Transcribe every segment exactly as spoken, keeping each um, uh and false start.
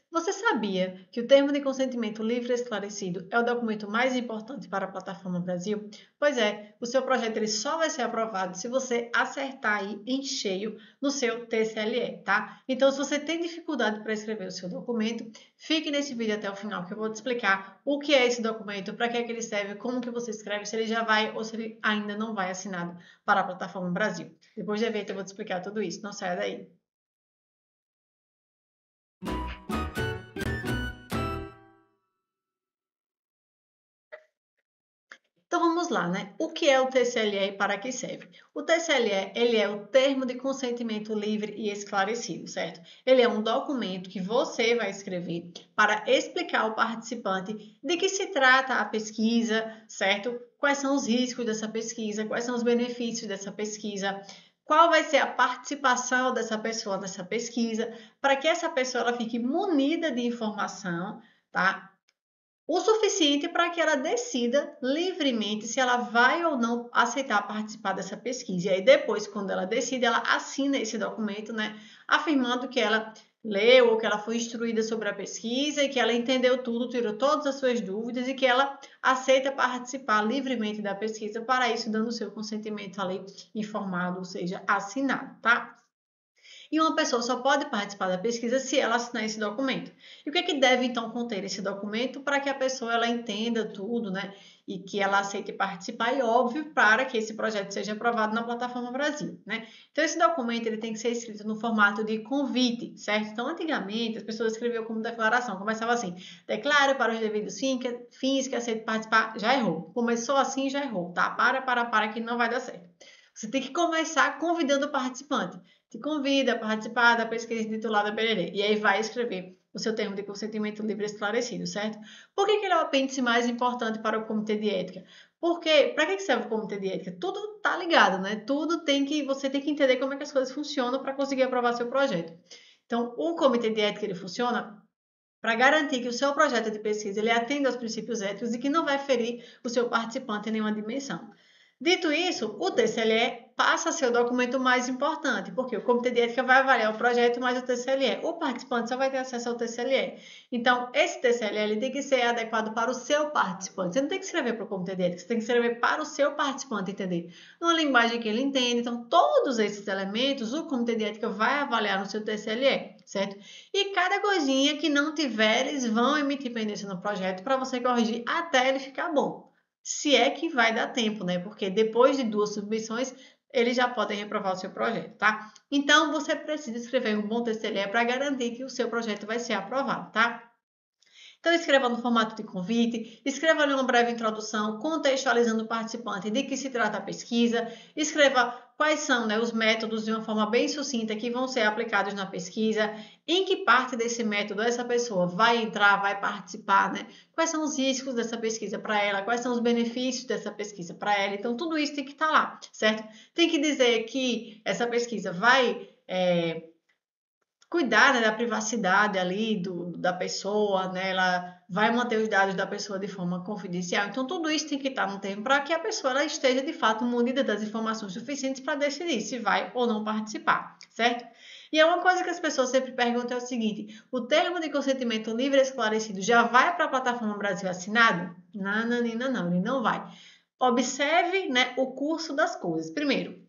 Você sabia que o termo de consentimento livre e esclarecido é o documento mais importante para a Plataforma Brasil? Pois é, o seu projeto ele só vai ser aprovado se você acertar aí em cheio no seu T C L E, tá? Então, se você tem dificuldade para escrever o seu documento, fique nesse vídeo até o final que eu vou te explicar o que é esse documento, para que é que ele serve, como que você escreve, se ele já vai ou se ele ainda não vai assinado para a Plataforma Brasil. Depois do evento eu vou te explicar tudo isso, não saia daí. Então vamos lá, né? O que é o T C L E e para que serve? O T C L E, ele é o termo de consentimento livre e esclarecido, certo? Ele é um documento que você vai escrever para explicar ao participante de que se trata a pesquisa, certo? Quais são os riscos dessa pesquisa, quais são os benefícios dessa pesquisa, qual vai ser a participação dessa pessoa nessa pesquisa, para que essa pessoa ela fique munida de informação, tá? O suficiente para que ela decida livremente se ela vai ou não aceitar participar dessa pesquisa. E aí depois, quando ela decide, ela assina esse documento, né, afirmando que ela leu ou que ela foi instruída sobre a pesquisa e que ela entendeu tudo, tirou todas as suas dúvidas e que ela aceita participar livremente da pesquisa, para isso dando o seu consentimento ali informado, ou seja, assinado, tá? E uma pessoa só pode participar da pesquisa se ela assinar esse documento. E o que é que deve então conter esse documento para que a pessoa ela entenda tudo, né? E que ela aceite participar e óbvio para que esse projeto seja aprovado na Plataforma Brasil, né? Então esse documento ele tem que ser escrito no formato de convite, certo? Então antigamente as pessoas escreviam como declaração, começava assim: declaro para os devidos fins que aceito participar, já errou. Começou assim, já errou, tá? Para, para, para que não vai dar certo. Você tem que começar convidando o participante. Te convida a participar da pesquisa intitulada Bererê. E aí vai escrever o seu termo de consentimento livre esclarecido, certo? Por que, que ele é o apêndice mais importante para o Comitê de Ética? Porque, para que serve o Comitê de Ética? Tudo tá ligado, né? Tudo tem que, você tem que entender como é que as coisas funcionam para conseguir aprovar seu projeto. Então, o Comitê de Ética, ele funciona para garantir que o seu projeto de pesquisa ele atenda aos princípios éticos e que não vai ferir o seu participante em nenhuma dimensão. Dito isso, o T C L E passa a ser o documento mais importante, porque o Comitê de Ética vai avaliar o projeto mais o T C L E. O participante só vai ter acesso ao T C L E. Então, esse T C L E ele tem que ser adequado para o seu participante. Você não tem que escrever para o Comitê de Ética, você tem que escrever para o seu participante entender. Numa linguagem que ele entende. Então, todos esses elementos, o Comitê de Ética vai avaliar no seu T C L E, certo? E cada coisinha que não tiver, eles vão emitir pendência no projeto para você corrigir até ele ficar bom. Se é que vai dar tempo, né? Porque depois de duas submissões, eles já podem reprovar o seu projeto, tá? Então, você precisa escrever um bom T C L E para garantir que o seu projeto vai ser aprovado, tá? Então, escreva no formato de convite, escreva ali uma breve introdução, contextualizando o participante de que se trata a pesquisa, escreva quais são, né, os métodos de uma forma bem sucinta que vão ser aplicados na pesquisa, em que parte desse método essa pessoa vai entrar, vai participar, né? Quais são os riscos dessa pesquisa para ela, quais são os benefícios dessa pesquisa para ela. Então, tudo isso tem que estar lá, certo? Tem que dizer que essa pesquisa vai é, cuidar, né, da privacidade ali do, da pessoa, né? Ela vai manter os dados da pessoa de forma confidencial. Então, tudo isso tem que estar no termo para que a pessoa ela esteja, de fato, munida das informações suficientes para decidir se vai ou não participar, certo? E é uma coisa que as pessoas sempre perguntam é o seguinte: o termo de consentimento livre e esclarecido já vai para a Plataforma Brasil assinado? Não, não, não, não, ele não vai. Observe, né, o curso das coisas. Primeiro,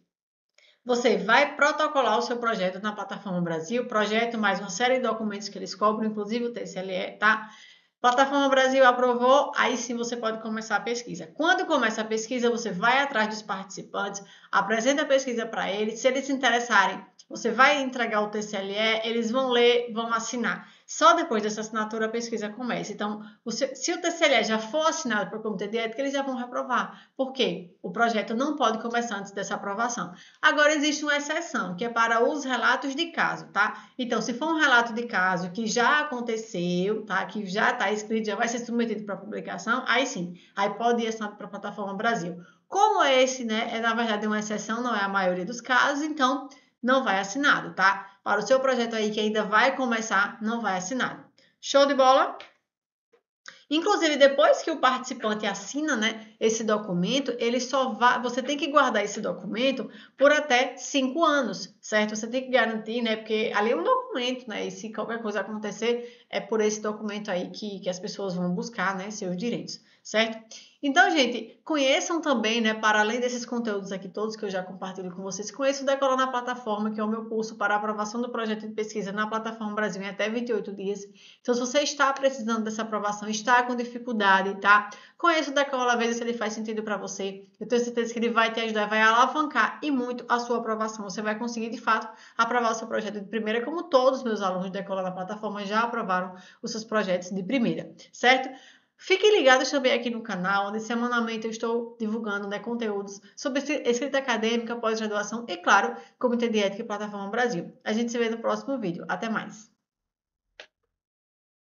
você vai protocolar o seu projeto na Plataforma Brasil, projeto mais uma série de documentos que eles cobram, inclusive o T C L E, tá? Plataforma Brasil aprovou, aí sim você pode começar a pesquisa. Quando começa a pesquisa, você vai atrás dos participantes, apresenta a pesquisa para eles. Se eles se interessarem, você vai entregar o T C L E, eles vão ler, vão assinar. Só depois dessa assinatura a pesquisa começa. Então, você, se o T C L E já for assinado pelo Comitê de Ética, eles já vão reprovar. Por quê? O projeto não pode começar antes dessa aprovação. Agora, existe uma exceção, que é para os relatos de caso, tá? Então, se for um relato de caso que já aconteceu, tá? Que já está escrito, já vai ser submetido para publicação, aí sim, aí pode ir assinado para a Plataforma Brasil. Como esse, né, é na verdade uma exceção, não é a maioria dos casos, então não vai assinado, tá? Para o seu projeto aí que ainda vai começar, não vai assinado. Show de bola? Inclusive, depois que o participante assina, né, esse documento, ele só vai, você tem que guardar esse documento por até cinco anos, certo? Você tem que garantir, né, porque ali é um documento, né, e se qualquer coisa acontecer, é por esse documento aí que, que as pessoas vão buscar, né, seus direitos, certo? Então, gente, conheçam também, né, para além desses conteúdos aqui todos que eu já compartilho com vocês, conheçam o Decola na Plataforma, que é o meu curso para aprovação do projeto de pesquisa na Plataforma Brasil em até vinte e oito dias. Então, se você está precisando dessa aprovação, está com dificuldade, tá? Conheça o Decola, veja se ele faz sentido para você. Eu tenho certeza que ele vai te ajudar, vai alavancar e muito a sua aprovação. Você vai conseguir, de fato, aprovar o seu projeto de primeira, como todos os meus alunos do Decola na Plataforma já aprovaram os seus projetos de primeira, certo? Fiquem ligados também aqui no canal, onde semanalmente eu estou divulgando, né, conteúdos sobre escrita acadêmica, pós-graduação e, claro, Comitê de Ética e Plataforma Brasil. A gente se vê no próximo vídeo. Até mais!